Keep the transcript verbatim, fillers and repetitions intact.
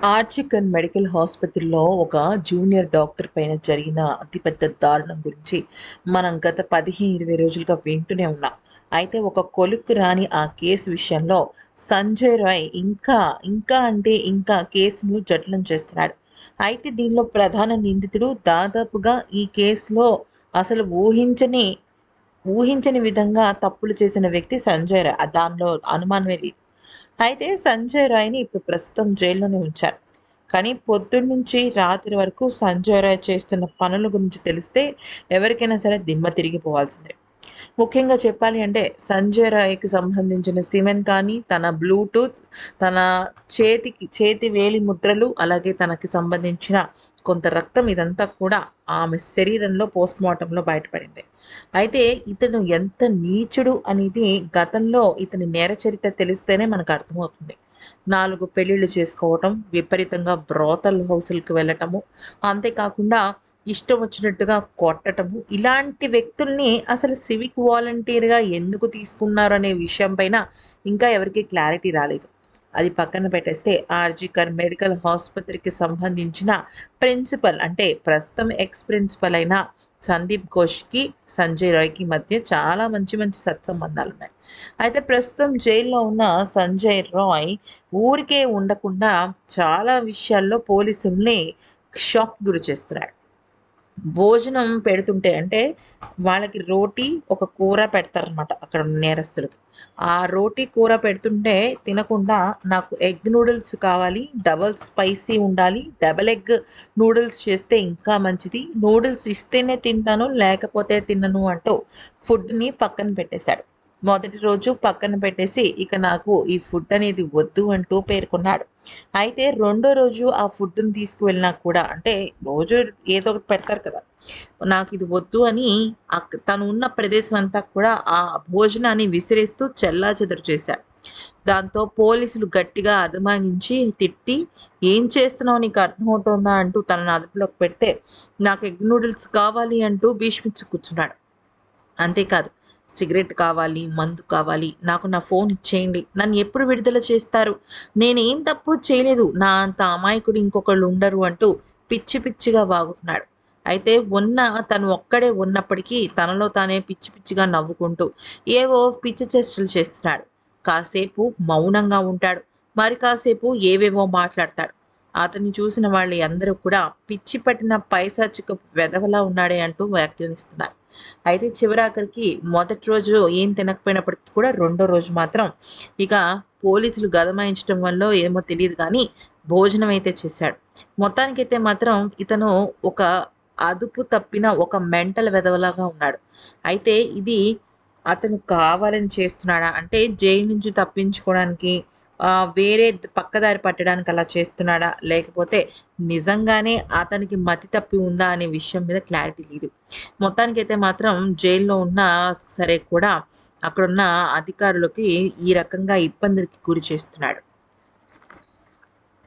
RG Kar medical ఆసుపత్రిలో ఒక junior doctor పైన జరిగిన అతిపెద్ద దారుణం గురించి మనం గత పదిహేను ఇరవై రోజులుగా వింటూనే ఉన్నాం. అయితే ఒక కొలుక్కు రాని ఆ కేసు విషయంలో సంజయ్ రాయ్ ఇంకా ఇంకా అంటే ఇంకా కేసును జటిలం చేస్తున్నాడు. అయితే దీనిలో ప్రధాన నిందితుడు దాదాపుగా ఈ కేసులో అసలు ఊహించని ఊహించని విధంగా తప్పులు చేసిన వ్యక్తి సంజయ్ రాయ్. ఆ దానిలో అనుమానమే లేదు. అయితే సంజయ్ రాయ్‌ని ఇప్పుడు ప్రస్తుతం జైల్లోనే ఉంచారు. కానీ పొద్దున్నుంచి రాత్రి వరకు సంజయ్ రాయ్ చేస్తున్న పనుల గురించి తెలిస్తే ఎవరికైనా సరే దిమ్మ తిరిగిపోవాల్సిందే. ముఖ్యంగా చెప్పాలి అంటే సంజయ్ రాయ్‌కి సంబంధించిన సిమెన్ కానీ, తన బ్లూటూత్, తన చేతికి చేతి వేలి ముద్రలు, అలాగే తనకి సంబంధించిన కొంత రక్తం ఇదంతా కూడా ఆమె శరీరంలో పోస్ట్‌మార్టంలో బయటపడింది. అయితే ఇతను ఎంత నీచుడు అనేది గతంలో ఇతని నేర చరిత్ర తెలిస్తేనే మనకు అర్థమవుతుంది. నాలుగు పెళ్ళిళ్ళు చేసుకోవటం, విపరీతంగా బ్రోతల్ హౌసులకి వెళ్ళటము, అంతేకాకుండా ఇష్టం వచ్చినట్టుగా కొట్టటము, ఇలాంటి వ్యక్తుల్ని అసలు సివిక్ వాలంటీర్‌గా ఎందుకు తీసుకున్నారు అనే విషయం పైన ఇంకా ఎవరికీ క్లారిటీ రాలేదు. అది పక్కన పెట్టేస్తే ఆర్జికర్ మెడికల్ ఆసుపత్రికి సంబంధించిన ప్రిన్సిపల్ అంటే ప్రస్తుతం ఎక్స్ ప్రిన్సిపల్ అయిన సందీప్ ఘోష్‌కి, సంజయ్ రాయ్‌కి మధ్య చాలా మంచి మంచి సత్సంబంధాలున్నాయి. అయితే ప్రస్తుతం జైల్‌లో ఉన్న సంజయ్ రాయ్ ఊరికే ఉండకుండా చాలా విషయాల్లో పోలీసుల్ని షాక్‌కి గురి చేస్తున్నాడు. భోజనం పెడుతుంటే అంటే వాళ్ళకి రోటీ, ఒక కూర పెడతారనమాట అక్కడ ఉన్న నేరస్తులకి. ఆ రోటీ, కూర పెడుతుంటే తినకుండా నాకు ఎగ్ నూడిల్స్ కావాలి, డబుల్ స్పైసీ ఉండాలి, డబుల్ ఎగ్ నూడిల్స్ చేస్తే ఇంకా మంచిది. నూడిల్స్ ఇస్తేనే తింటాను, లేకపోతే తినను అంటూ ఫుడ్‌ని పక్కన పెట్టేశాడు. మొదటి రోజు పక్కన పెట్టేసి ఇక నాకు ఈ ఫుడ్ అనేది వద్దు అంటూ పేర్కొన్నాడు. అయితే రెండో రోజు ఆ ఫుడ్‌ని తీసుకువెళ్ళినా కూడా అంటే రోజు ఏదో ఒకటి పెడతారు కదా! నాకిది వద్దు అని అక్ తను ఉన్న ప్రదేశం అంతా కూడా ఆ భోజనాన్ని విసిరేస్తూ చెల్లాచెదరు చేశాడు. దాంతో పోలీసులు గట్టిగా అదమాయించి తిట్టి, "ఏం చేస్తున్నావు నీకు అర్థమవుతోందా?" అంటూ తనని అదుపులోకి పెడితే, "నాకు ఎగ్ నూడిల్స్ కావాలి" అంటూ భీష్మించి కూర్చున్నాడు. అంతేకాదు, సిగరెట్ కావాలి, మందు కావాలి, నాకు నా ఫోన్ ఇచ్చేయండి, నన్ను ఎప్పుడు విడుదల చేస్తారు? నేనేం తప్పు చేయలేదు, నా అంత అమాయకుడు ఇంకొకళ్ళు ఉండరు అంటూ పిచ్చి పిచ్చిగా వాగుతున్నాడు. అయితే ఉన్న తను ఒక్కడే ఉన్నప్పటికీ తనలో తానే పిచ్చి పిచ్చిగా నవ్వుకుంటూ ఏవో పిచ్చి చేష్టలు చేస్తున్నాడు. కాసేపు మౌనంగా ఉంటాడు. మరి కాసేపు ఏవేవో మాట్లాడతాడు. అతన్ని చూసిన వాళ్ళు అందరూ కూడా పిచ్చి పట్టిన పైశాచికపు వెధవలా ఉన్నాడే అంటూ వ్యాఖ్యానిస్తున్నారు. అయితే చివరాఖరికి మొదటి రోజు ఏం తినకపోయినప్పటికీ కూడా రెండో రోజు మాత్రం ఇక పోలీసులు గదమాయించడం వల్లో ఏమో తెలీదు గానీ భోజనం అయితే చేశాడు. మొత్తానికైతే మాత్రం ఇతను ఒక అదుపు తప్పిన ఒక మెంటల్ వెధవలాగా ఉన్నాడు. అయితే ఇది అతను కావాలని చేస్తున్నాడా? అంటే జైలు నుంచి తప్పించుకోవడానికి ఆహ్, వేరే ద్ పక్కదారి పట్టడానికి అలా చేస్తున్నాడా? లేకపోతే నిజంగానే అతనికి మతి తప్పి ఉందా అనే విషయం మీద క్లారిటీ లేదు. మొత్తానికైతే మాత్రం జైల్లో ఉన్నా సరే కూడా అక్కడున్న అధికారులకి ఈ రకంగా ఇబ్బందులకి గురి చేస్తున్నాడు.